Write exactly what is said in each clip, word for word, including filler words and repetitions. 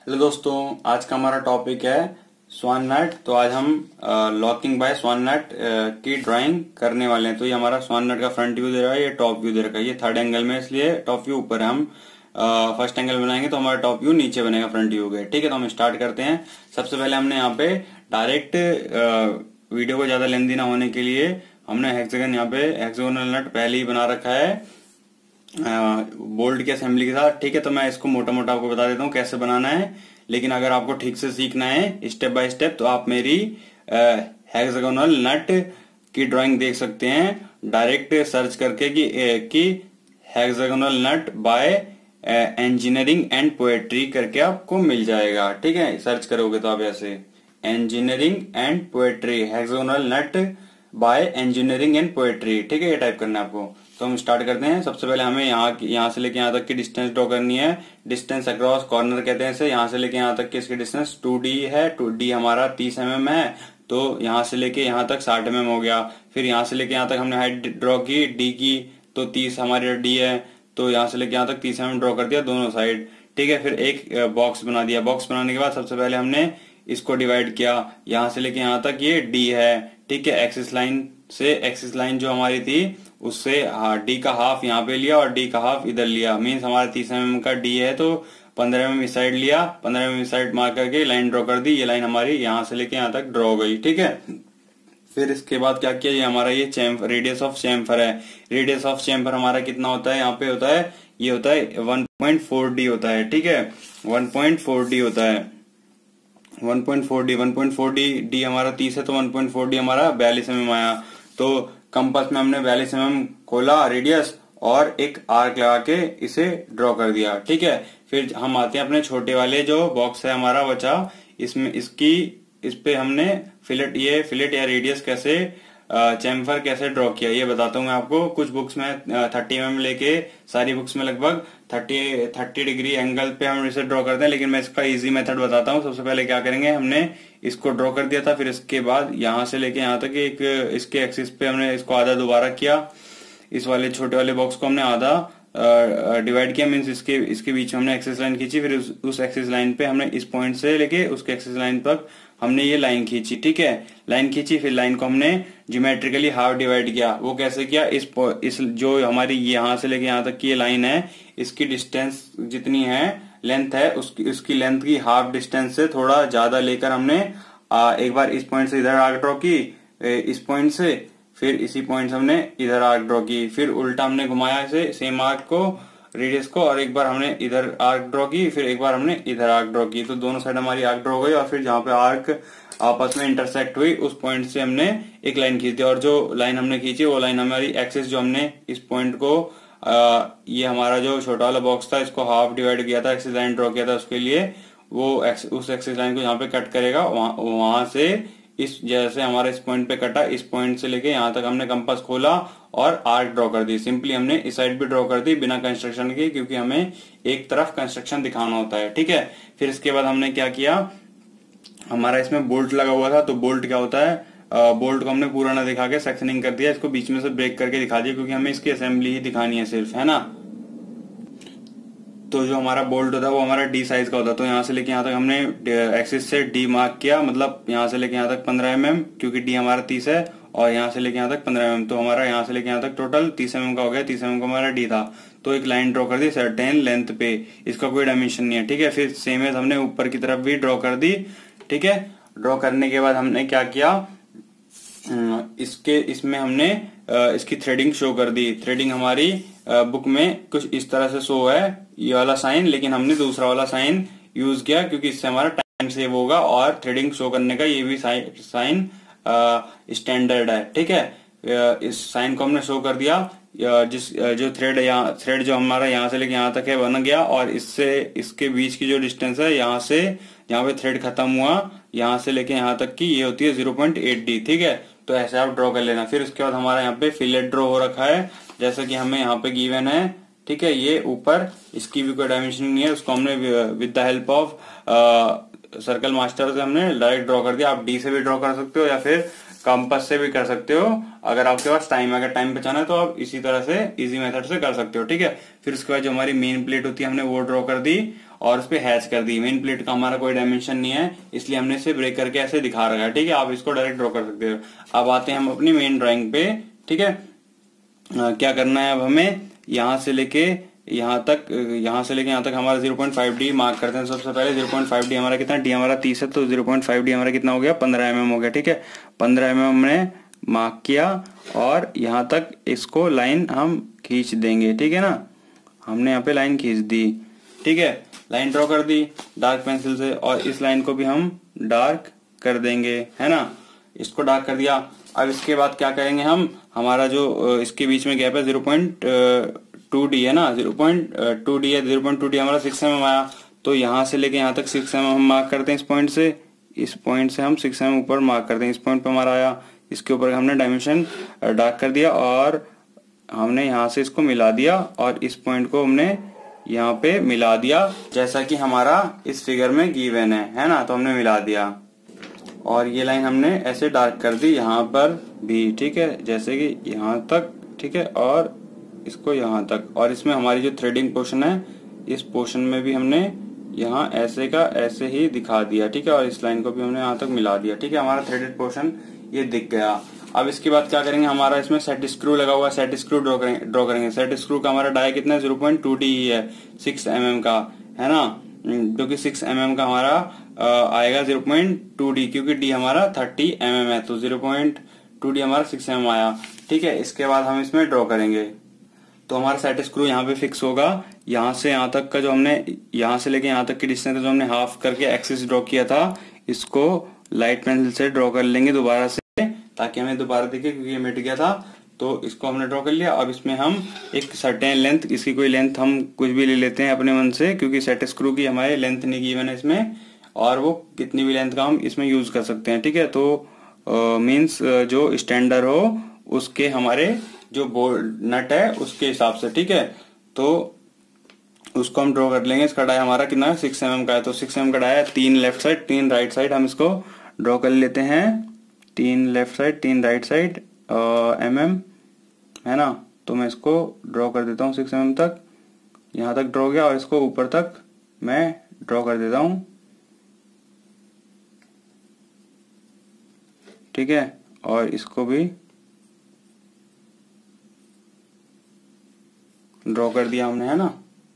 Hello दोस्तों, आज का हमारा टॉपिक है स्वान नट। तो आज हम लॉकिंग बाय स्वान नट की ड्राइंग करने वाले हैं। तो ये हमारा स्वान नट का फ्रंट व्यू दे रहा है, ये टॉप व्यू दे रखा है। ये थर्ड एंगल में इसलिए टॉप व्यू ऊपर है। हम फर्स्ट एंगल बनाएंगे तो हमारा टॉप व्यू नीचे बनेगा फ्रंट व्यू के। ठीक है, तो हम स्टार्ट करते हैं। सबसे पहले हमने यहाँ पे डायरेक्ट वीडियो को ज्यादा लेंथी ना होने के लिए हमने हेक्सागन यहाँ पे हेक्सागोनल नट पहले ही बना रखा है बोल्ट की असेंबली के साथ। ठीक है, तो मैं इसको मोटा मोटा आपको बता देता हूँ कैसे बनाना है। लेकिन अगर आपको ठीक से सीखना है स्टेप बाय स्टेप तो आप मेरी हेक्सागोनल नट की ड्राइंग देख सकते हैं डायरेक्ट सर्च करके कि, कि hexagonal nut by engineering and poetry करके आपको मिल जाएगा। ठीक है, सर्च करोगे तो आप ऐसे engineering and poetry hexagonal nut by engineering and poetry. ठीक है, ये टाइप करना है आपको। तो हम स्टार्ट करते हैं। सबसे पहले हमें यहाँ यहाँ से लेके यहाँ तक की डिस्टेंस ड्रॉ करनी है। डिस्टेंस अक्रॉस कॉर्नर कहते हैं इसे। यहाँ से लेके यहाँ तक की इसकी डिस्टेंस टू डी है। टू डी हमारा तीस एम एम है, तो यहाँ से लेके यहाँ तक साठ एम एम हो गया। फिर यहाँ से लेके यहाँ तक हमने हाइट ड्रॉ की डी की, तो तीस हमारी डी है, तो यहाँ से लेके यहाँ तक तीस एम एम ड्रॉ कर दिया दोनों साइड। ठीक है, फिर एक बॉक्स बना दिया। बॉक्स बनाने के बाद सबसे पहले हमने इसको डिवाइड किया। यहाँ से लेके यहाँ तक ये डी है। ठीक है, एक्सिस लाइन से एक्सिस लाइन जो हमारी थी उससे डी का हाफ यहाँ पे लिया और डी का हाफ इधर लिया। मीन्स हमारा तीस एम एम का डी है तो पंद्रह एम एम इस साइड लिया, पंद्रह एम एम इस साइड मार्क करके लाइन ड्रॉ कर दी। ये लाइन हमारी यहाँ से लेके यहाँ तक ड्रॉ हो गई। ठीक है, फिर इसके बाद क्या किया, ये हमारा ये चैम्फर रेडियस ऑफ चैम्फर है। रेडियस ऑफ चैम्फर हमारा कितना होता है, यहाँ पे होता है ये होता है वन पॉइंट फोर डी होता है। ठीक है, वन पॉइंट फोर डी होता है। One point four D one point four D D हमारा तीस है तो वन पॉइंट फोर डी हमारा बयालीस एम एम आया। तो कंपास में हमने बयालीस एम एम खोला रेडियस और एक आर्क लगा के इसे ड्रॉ कर दिया। ठीक है, फिर हम आते हैं अपने छोटे वाले जो बॉक्स है हमारा बचा, इसमें इसकी इस पे हमने फिलेट ये फिलेट या रेडियस कैसे चैम्फर कैसे ड्रॉ किया ये बताता हूँ मैं आपको। कुछ बुक्स में थर्टी एम एम लेके सारी बुक्स में लगभग थर्टी थर्टी डिग्री एंगल पे हम इसे ड्रॉ करते हैं, लेकिन मैं इसका इजी मेथड बताता हूँ। सबसे पहले क्या करेंगे, हमने इसको ड्रॉ कर दिया था, फिर इसके बाद यहाँ से लेके यहाँ तक एक इसके एक्सिस पे हमने इसको आधा दोबारा किया। इस वाले छोटे वाले बॉक्स को हमने आधा डिवाइड किया, मीन्स इसके इसके बीच में हमने एक्सिस लाइन खींची। फिर उस, उस एक्सिस लाइन पे हमने इस पॉइंट से लेके उसके एक्सिस लाइन तक हमने ये लाइन खींची। ठीक है, लाइन खींची, फिर लाइन को हमने ज्योमेट्रिकली हाफ डिवाइड किया। वो कैसे किया, इस इस जो हमारी यहाँ से लेके यहाँ तक की ये लाइन है, इसकी डिस्टेंस जितनी है लेंथ है उसकी उसकी लेंथ की हाफ डिस्टेंस से थोड़ा ज्यादा लेकर हमने आ, एक बार इस पॉइंट से इधर आर्क ड्रॉ की, इस पॉइंट से, फिर इसी पॉइंट से हमने इधर आर्क ड्रॉ की, फिर उल्टा हमने घुमाया इसे सेम आर्क को रेडियस को, और एक बार हमने इधर आर्क ड्रॉ की, फिर एक बार हमने इधर आर्क ड्रॉ की। तो दोनों साइड हमारी आर्क ड्रॉ हो गई और फिर जहाँ पे आर्क आपस में इंटरसेक्ट हुई उस पॉइंट से हमने एक लाइन खींच दी। और जो लाइन हमने खींची वो लाइन हमारी एक्सिस जो हमने इस पॉइंट को आ, ये हमारा जो छोटा वाला बॉक्स था इसको हाफ डिवाइड किया था, एक्सिस लाइन ड्रॉ किया था, उसके लिए वो एक्स, उस एक्सिस लाइन को यहाँ पे कट करेगा। वहां से इस जैसे हमारा इस पॉइंट पे कटा, इस पॉइंट से लेके यहाँ तक हमने कंपास खोला और आर्क ड्रॉ कर दी। सिंपली हमने इस साइड भी ड्रॉ कर दी बिना कंस्ट्रक्शन के, क्योंकि हमें एक तरफ कंस्ट्रक्शन दिखाना होता है। ठीक है, फिर इसके बाद हमने क्या किया, हमारा इसमें बोल्ट लगा हुआ था, तो बोल्ट क्या होता है, बोल्ट को हमने पूरा ना दिखा के सेक्शनिंग कर दिया, इसको बीच में से ब्रेक करके दिखा दिया, क्योंकि हमें इसकी असेंबली ही दिखानी है सिर्फ, है ना। तो जो हमारा बोल्ट होता है वो हमारा डी साइज का होता है। तो यहाँ से लेके यहाँ तक हमने एक्सिस से डी मार्क किया, मतलब यहाँ से लेके यहाँ तक पंद्रह एम एम, क्योंकि डी हमारा तीस है, और यहाँ से लेके यहाँ तक पंद्रह एम एम, तो हमारा यहाँ से लेके यहाँ तक टोटल तीस एम एम का हो गया। तीस एम एम का हमारा डी था, तो एक लाइन ड्रॉ कर दी सर्टेन लेंथ पे, इसका कोई डायमेंशन नहीं है। ठीक है, फिर सेम है हमने ऊपर की तरफ भी ड्रॉ कर दी। ठीक है, ड्रॉ करने के बाद हमने क्या किया, इसके इसमें हमने इसकी थ्रेडिंग शो कर दी। थ्रेडिंग हमारी बुक में कुछ इस तरह से शो है, ये वाला साइन, लेकिन हमने दूसरा वाला साइन यूज किया क्योंकि इससे हमारा टाइम सेव होगा और थ्रेडिंग शो करने का ये भी साइन स्टैंडर्ड है। ठीक है, इस साइन को हमने शो कर दिया। जिस जो थ्रेड यहाँ थ्रेड जो हमारा यहाँ से लेके यहाँ तक है बन गया, और इससे इसके बीच की जो डिस्टेंस है यहाँ से यहाँ पे थ्रेड खत्म हुआ, यहाँ से लेके यहाँ तक की ये होती है जीरो पॉइंट एट डी। ठीक है, तो ऐसे आप ड्रॉ कर लेना। फिर उसके बाद हमारा यहाँ पे फिलेट ड्रॉ हो रखा है, जैसा कि हमें यहाँ पे गिवन है। ठीक है, ये ऊपर इसकी भी कोई डायमेंशन नहीं है, उसको हमने with the help of circle master से हमने डायरेक्ट ड्रॉ कर दिया। आप डी से भी ड्रॉ कर सकते हो या फिर कंपास से भी कर सकते हो, अगर आपके पास टाइम अगर टाइम बचाना है तो आप इसी तरह से इजी मेथड से कर सकते हो। ठीक है, फिर उसके बाद जो हमारी मेन प्लेट होती है हमने वो ड्रॉ कर दी, और उस पे हैच कर दी। मेन प्लेट का हमारा कोई डायमेंशन नहीं है, इसलिए हमने इसे ब्रेक करके ऐसे दिखा रखा है, ठीक है। आप इसको डायरेक्ट ड्रॉ कर सकते हो। अब आते हैं हम अपनी मेन ड्राइंग पे, ठीक है। आ, क्या करना है अब हमें, यहाँ से लेके यहाँ तक, यहाँ से लेके यहाँ तक हमारा zero point five D mark करते हैं। सबसे पहले ज़ीरो पॉइंट फाइव डी हमारा कितना, डी हमारा तीस है, तो ज़ीरो पॉइंट फाइव डी हमारा कितना हो गया, पंद्रह एम एम हो गया, ठीक है। पंद्रह एम एम हमने मार्क किया और यहाँ तक इसको लाइन हम खींच देंगे, ठीक है ना। हमने यहाँ पे लाइन खींच दी, ठीक है। लाइन ड्रॉ कर दी डार्क पेंसिल से, और इस लाइन को भी हम डार्क कर देंगे, है ना। इसको डार्क कर दिया। अब इसके बाद क्या करेंगे हम, हमारा जो इसके बीच में गैप है ज़ीरो पॉइंट टू डी है ना, ज़ीरो पॉइंट टू डी है, ज़ीरो पॉइंट टू डी हमारा सिक्स एम एम आया, तो यहाँ से लेके यहाँ तक सिक्स एम एम हम मार्क करते हैं। इस पॉइंट से इस पॉइंट से हम सिक्स एम एम ऊपर मार्क करते हैं। इस पॉइंट पे हमारा आया, इसके ऊपर हमने डायमेंशन डार्क कर दिया और हमने यहाँ से इसको मिला दिया और इस पॉइंट को हमने यहाँ पे मिला दिया, जैसा कि हमारा इस फिगर में गिवन है, है ना। तो हमने मिला दिया और ये लाइन हमने ऐसे डार्क कर दी यहाँ पर भी, ठीक है, जैसे कि यहाँ तक, ठीक है, और इसको यहाँ तक। और इसमें हमारी जो थ्रेडिंग पोर्शन है, इस पोर्शन में भी हमने यहाँ ऐसे का ऐसे ही दिखा दिया, ठीक है। और इस लाइन को भी हमने यहाँ तक मिला दिया, ठीक है। हमारा थ्रेडेड पोर्शन ये दिख गया। अब इसके बाद क्या करेंगे, हमारा इसमें सेट स्क्रू लगा हुआ है, सेट स्क्रू ड्रॉ करेंगे ड्रॉ करेंगे सेट स्क्रू का हमारा डाई कितना है, ज़ीरो पॉइंट टू डी ही है, सिक्स एम एम का, है ना, जो कि सिक्स एम एम का हमारा आ, आएगा ज़ीरो पॉइंट टू डी, क्योंकि डी हमारा थर्टी एम एम है, तो ज़ीरो पॉइंट टू डी हमारा सिक्स एम एम आया, ठीक है। इसके बाद हम इसमें ड्रॉ करेंगे, तो हमारा सेट स्क्रू यहाँ पे फिक्स होगा। यहाँ से यहाँ तक का जो हमने, यहाँ से लेके यहाँ तक की डिस्टेंस जो हमने हाफ करके एक्सिस ड्रॉ किया था, इसको लाइट पेंसिल से ड्रॉ कर लेंगे दोबारा से, ताकि हमें दोबारा दिखे, क्योंकि ये मिट गया था। तो इसको हमने ड्रॉ कर लिया। अब इसमें हम एक सर्टेन लेंथ, इसकी कोई लेंथ हम कुछ भी ले लेते हैं अपने मन से, क्योंकि सेट स्क्रू की हमारे लेंथ नहीं गिवन है इसमें, और वो कितनी भी लेंथ का हम इसमें यूज कर सकते हैं, ठीक है। तो मीन्स जो स्टैंडर्ड हो उसके हमारे जो बोल्ट नट है उसके हिसाब से, ठीक है। तो उसको हम ड्रॉ कर लेंगे। इसका डाई हमारा कितना है, सिक्स एम एम का है, तो सिक्स एम एम का डाई है, तीन लेफ्ट साइड तीन राइट साइड हम इसको ड्रॉ कर लेते हैं। तीन लेफ्ट साइड तीन राइट साइड एम एम, है ना। तो मैं इसको ड्रॉ कर देता हूँ सिक्स एम एम तक, यहाँ तक ड्रॉ गया, और इसको ऊपर तक मैं ड्रॉ कर देता हूँ, ठीक है। और इसको भी ड्रॉ कर दिया हमने, है ना।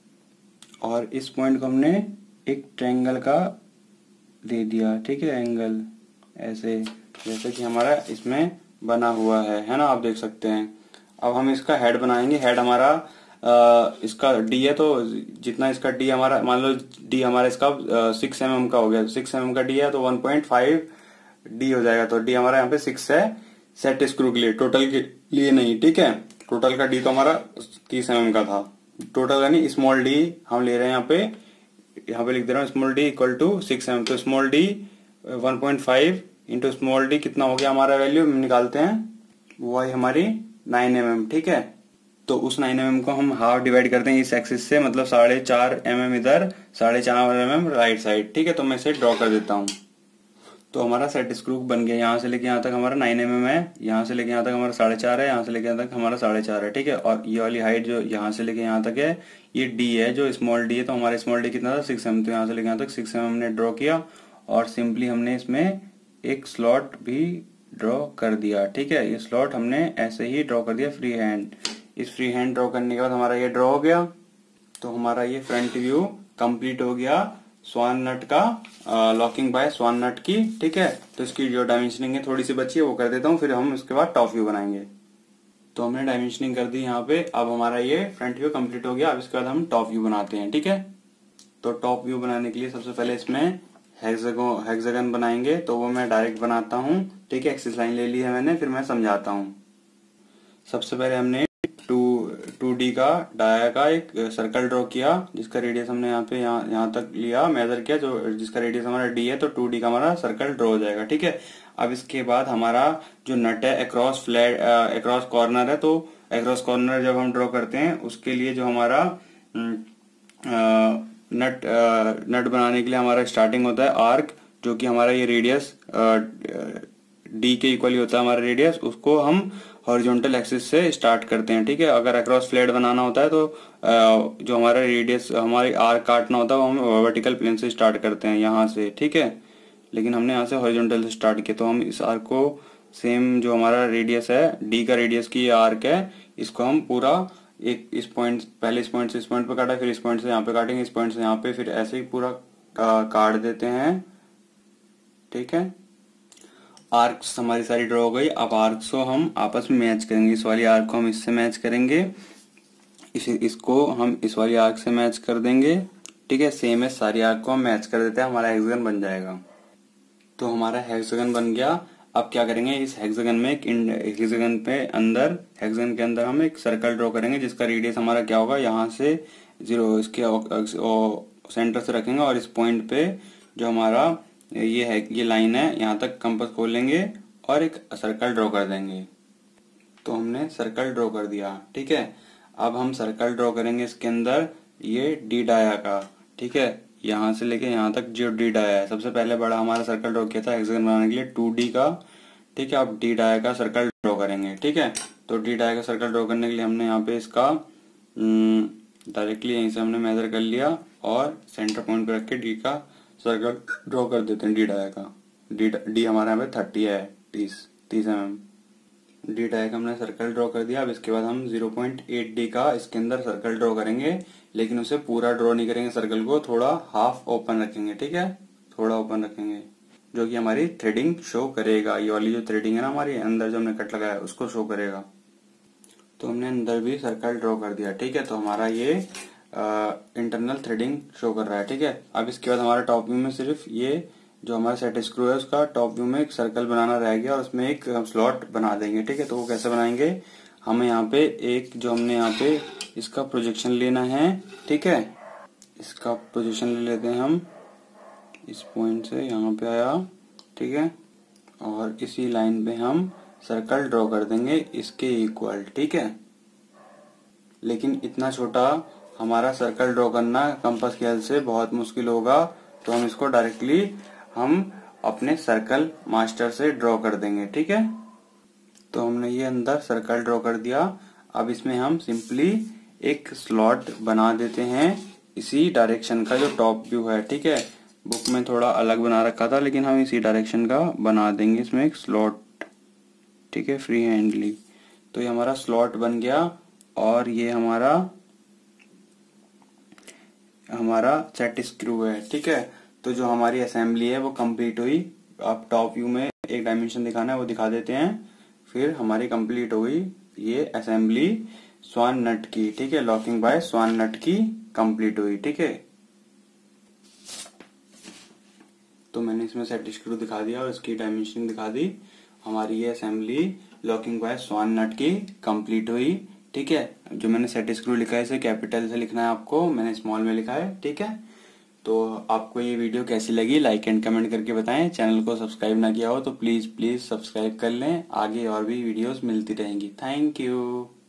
और इस पॉइंट को हमने एक ट्रायंगल का दे दिया, ठीक है, एंगल ऐसे, जैसे कि हमारा इसमें बना हुआ है, है ना, आप देख सकते हैं। अब हम इसका हेड बनाएंगे। हेड हमारा आ, इसका डी है, तो जितना इसका डी हमारा, मान लो डी हमारा इसका सिक्स एम एम का हो गया, सिक्स एम एम का डी है, तो वन पॉइंट फाइव डी हो जाएगा। तो डी हमारा यहाँ पे सिक्स है सेट स्क्रू के लिए, टोटल के लिए नहीं, ठीक है। टोटल का डी तो हमारा तीस एम एम का था, टोटल का नहीं, स्मॉल डी हम ले रहे हैं यहाँ पे, यहाँ पे लिख दे रहा हूँ small D equal to six M M. तो small D one point five into small D कितना हो गया हमारा वैल्यू, हम निकालते हैं, वो आई हमारी नाइन एम एम, ठीक है। तो उस नाइन एम एम को हम हाफ डिवाइड करते हैं इस एक्सिस से, मतलब साढ़े चार एम एम इधर, साढ़े चार एम एम राइट साइड, ठीक है। तो मैं इसे ड्रॉ कर देता हूँ। तो हमारा सेट स्क्रू बन गया। यहाँ से लेके यहाँ तक हमारा नाइन एम एम है, यहाँ से लेके यहाँ तक हमारा साढ़े चार है, यहाँ से लेके यहाँ तक हमारा साढ़े चार है, ठीक है। और ये वाली हाइट जो यहाँ से लेके यहाँ तक है, ये डी है, जो स्मॉल डी है, तो हमारा स्मॉल डी कितना था, सिक्स एम। तो यहाँ से लेके यहाँ तक सिक्स एम हमने ड्रॉ किया, और सिंपली हमने इसमें एक स्लॉट भी ड्रॉ कर दिया, ठीक है। ये स्लॉट हमने ऐसे ही ड्रॉ कर दिया फ्री हैंड। इस फ्री हैंड ड्रॉ करने के बाद हमारा ये ड्रॉ हो गया। तो हमारा ये फ्रंट व्यू कंप्लीट हो गया स्वान नट का, लॉकिंग बाय स्वान नट की, ठीक है। तो इसकी जो डायमेंशनिंग है थोड़ी सी बची है, वो कर देता हूँ, फिर हम उसके बाद टॉप व्यू बनाएंगे। तो हमने डायमेंशनिंग कर दी यहाँ पे। अब हमारा ये फ्रंट व्यू कंप्लीट हो गया। अब इसके बाद हम टॉप व्यू बनाते हैं, ठीक है। तो टॉप व्यू बनाने के लिए सबसे पहले इसमें हेक्सागन हेक्सागन बनाएंगे, तो वो मैं डायरेक्ट बनाता हूँ, ठीक है। एक्सिस लाइन ले ली है मैंने, फिर मैं समझाता हूँ। सबसे पहले हमने टू टू डी का डाया का एक सर्कल ड्रॉ किया, जिसका रेडियस हमने यहाँ पे यहाँ यहाँ तक लिया, मेजर किया, जो जिसका रेडियस हमारा डी है, तो टू डी का हमारा सर्कल ड्रॉ हो जाएगा, ठीक है। अब इसके बाद हमारा जो नट है अक्रॉस फ्लैट अक्रॉस कॉर्नर है, तो अक्रॉस कॉर्नर जब हम ड्रॉ करते हैं उसके लिए जो हमारा आ, नट आ, नट बनाने के लिए हमारा स्टार्टिंग होता है आर्क, जो कि हमारा ये रेडियस डी के इक्वली होता है हमारा रेडियस, उसको हम हॉरिजॉन्टल एक्सिस से स्टार्ट करते हैं। ठीक है, अगर अक्रॉस फ्लेट बनाना होता है तो जो हमारा रेडियस हमारी आर्क काटना होता है वो हम वर्टिकल प्लेन से स्टार्ट करते हैं यहाँ से। ठीक है, लेकिन हमने यहाँ से हॉरिजॉन्टल से स्टार्ट किया, तो हम इस आर्क को सेम जो हमारा रेडियस है, डी का रेडियस की आर्क है, इसको हम पूरा एक इस पॉइंट, पहले इस पॉइंट से इस पॉइंट पे काटा, फिर इस पॉइंट से यहाँ पे काटेंगे, इस पॉइंट से यहाँ पे, फिर ऐसे ही पूरा काट देते हैं। ठीक है, आर्क्स हमारी सारी ड्रॉ हो गई। अब आर्क्स को हम आपस में मैच करेंगे। इस वाली आर्क को हम इससे मैच करेंगे, इस इसको हम इस वाली आर्क से मैच कर देंगे। ठीक है, सेम है, सारी आर्क को हम मैच कर देते हैं, हमारा हेक्सागन बन जाएगा। तो हमारा हेक्सागन बन गया। अब क्या करेंगे, इस हेक्सागन में एक हेक्सागन पे अंदर हेक्सागन के अंदर हम एक सर्कल ड्रॉ करेंगे जिसका रेडियस हमारा क्या होगा, यहाँ से जीरो इसके सेंटर से रखेंगे और इस पॉइंट पे जो हमारा ये है ये लाइन है यहाँ तक कंपास खोल लेंगे और एक सर्कल ड्रॉ कर देंगे। तो हमने सर्कल ड्रॉ कर दिया। ठीक है, अब हम सर्कल ड्रॉ करेंगे इसके अंदर ये डी डाया का। ठीक है, यहाँ से लेके यहाँ तक जो डी डाया है, सबसे पहले बड़ा हमारा सर्कल ड्रॉ किया था हेक्सागन बनाने के लिए टू डी का। ठीक है, अब डी डाया का सर्कल ड्रॉ करेंगे। ठीक है, तो डी डाया का सर्कल ड्रॉ करने के लिए हमने यहाँ पे इसका डायरेक्टली यहीं से हमने मेजर कर लिया और सेंटर पॉइंट पे रख के डी का सर्कल ड्रॉ कर देते हैं। डी डाया का डी डी हमारे यहाँ पे थर्टी है, तीस तीस एम एम डी डाया का हमने सर्कल ड्रॉ कर दिया। अब इसके बाद हम जीरो पॉइंट एट डी का इसके अंदर सर्कल ड्रॉ करेंगे, लेकिन उसे पूरा ड्रॉ नहीं करेंगे, सर्कल को थोड़ा हाफ ओपन रखेंगे। ठीक है, थोड़ा ओपन रखेंगे जो कि हमारी थ्रेडिंग शो करेगा। ये वाली जो थ्रेडिंग है ना हमारी अंदर जो हमने कट लगाया है उसको शो करेगा। तो हमने अंदर भी सर्कल ड्रॉ कर दिया। ठीक है, तो हमारा ये इंटरनल थ्रेडिंग शो कर रहा है। ठीक है, अब इसके बाद हमारा टॉप व्यू में सिर्फ ये जो हमारा सेट स्क्रू है उसका टॉप व्यू में एक सर्कल बनाना रह गया और उसमें एक स्लॉट बना देंगे। ठीक है, तो वो कैसे बनाएंगे, हमें यहाँ पे एक जो हमने यहाँ पे इसका प्रोजेक्शन लेना है। ठीक है, इसका प्रोजेक्शन ले लेते हैं हम, इस पॉइंट से यहाँ पे आया। ठीक है, और इसी लाइन पे हम सर्कल ड्रॉ कर देंगे इसके इक्वल। ठीक है, लेकिन इतना छोटा हमारा सर्कल ड्रॉ करना कंपास की हेल्प से बहुत मुश्किल होगा, तो हम इसको डायरेक्टली हम अपने सर्कल मास्टर से ड्रॉ कर देंगे। ठीक है, तो हमने ये अंदर सर्कल ड्रॉ कर दिया। अब इसमें हम सिंपली एक स्लॉट बना देते हैं इसी डायरेक्शन का जो टॉप व्यू है। ठीक है, बुक में थोड़ा अलग बना रखा था लेकिन हम इसी डायरेक्शन का बना देंगे इसमें एक स्लॉट। ठीक है, फ्री हैंडली। तो ये हमारा स्लॉट बन गया और ये हमारा हमारा सेट स्क्रू है। ठीक है, तो जो हमारी असेंबली है वो कंप्लीट हुई। अब टॉप व्यू में एक डायमेंशन दिखाना है वो दिखा देते हैं, फिर हमारी कंप्लीट हो गई ये असेंबली स्वान नट की। ठीक है, लॉकिंग बाय स्वान नट की कंप्लीट हुई। ठीक है, तो मैंने इसमें सेट स्क्रू दिखा दिया और इसकी डायमेंशन दिखा दी। हमारी ये assembly locking by swan nut की कंप्लीट हुई। ठीक है, जो मैंने सेट स्क्रू लिखा है इसे कैपिटल से लिखना है आपको, मैंने स्मॉल में लिखा है। ठीक है, तो आपको ये वीडियो कैसी लगी लाइक एंड कमेंट करके बताएं। चैनल को सब्सक्राइब ना किया हो तो प्लीज प्लीज सब्सक्राइब कर लें, आगे और भी वीडियोस मिलती रहेंगी। Thank you.